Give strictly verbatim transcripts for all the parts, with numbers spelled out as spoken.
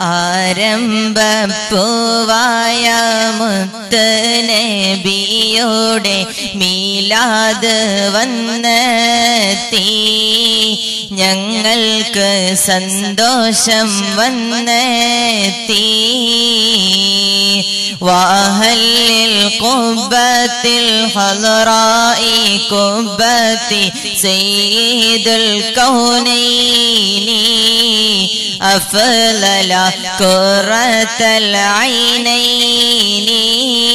ആരംഭപ്പൂവായ മുത്ത് നബിയുടെ മീലാദ് വന്നെത്തി ഞങ്ങൾക്ക് സന്തോഷം വന്നെത്തി വഹല്ലിൽ ഖുബ്ബത്തിൽ ഹളറായി ഖുബ്ബത്തി സയ്യിദുൽ കൗനൈനി അഫ്ളല ഖുറത്തൽ ഐനൈനി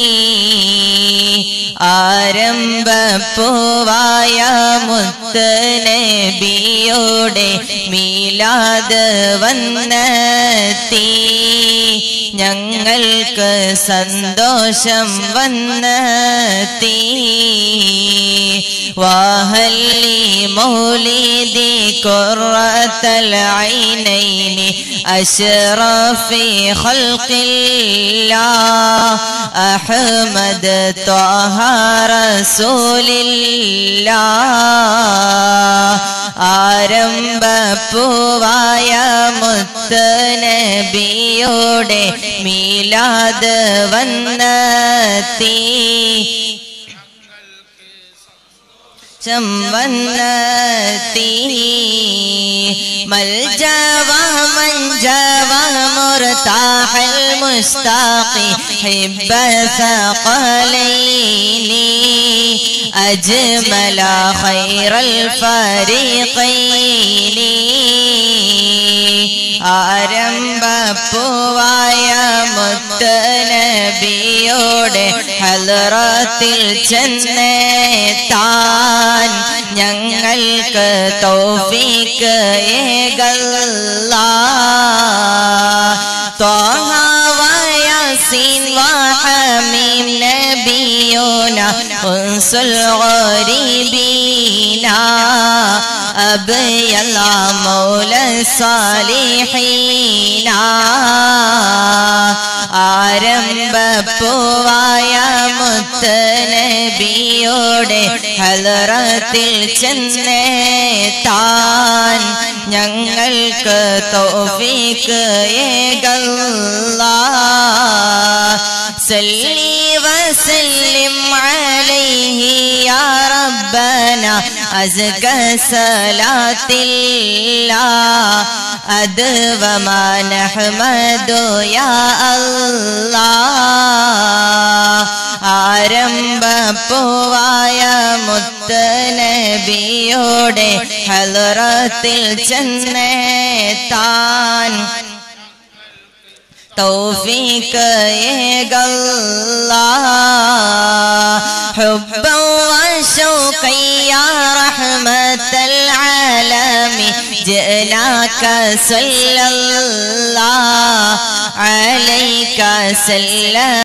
ആരംഭപ്പൂവായ മുത്ത് നബിയുടെ മീലാദ് വന്നെത്തി ഞങ്ങൾക്ക് സന്തോഷം വന്നെത്തി വഹല്ലി മൗലിദി ഖുറത്തൽ ഐനൈനി അശ്റഫി ഖൽഖില്ലാഹ് അഹ്മദ് ത്വഹ റസൂലില്ലാഹ് ആരംഭപ്പൂവായ മുത്ത് നബിയുടെ മീലാദ് വന്നെത്തി വന്നെത്തി മൽജവാ മൻജവാ മുർതാഹൽ മുസ്താഖി ഹിബ്ബ സഖലൈനി അജ്മല ഖൈറൽ ഫരീഖൈനി ആരംഭപ്പൂവായ മുത്ത് നബിയുടെ ഹളറത്തിൽ ചെന്നെത്താൻ ഞങ്ങൾക്ക് തൗഫീഖ് ഏകല്ലാഹ് ത്വഹ വയാസീൻ വഹമീം നബിയുന ഉൻസുൽ ഗരീബീന അബ്യല്ല മൗല സാലിഹീന ആരംഭപ്പൂവായ മുത്ത് നബിയുടെ ഹളറത്തിൽ ചെന്നെത്താൻ ഞങ്ങൾക്ക് തൗഫീഖ് ഏകല്ലാഹ് സല്ലി വസല്ലിം അലൈഹി യാ റബ്ബന അസ്ക സലാത്തില്ലാഹ് അദ്വമാ നഹ്മദു യാ അല്ലാഹ് ആരംഭപ്പൂവായ മുത്ത് നബിയുടെ ഹളറത്തിൽ ചെന്നെത്താൻ തൗഫീഖ് ഏകല്ലാഹ് ഹുബ്ബൻ വശൗഖൻ യാ റഹ്മത്തൽ ആലമീൻ ജിനാക സല്ലല്ലാഹു അലൈക സല്ലം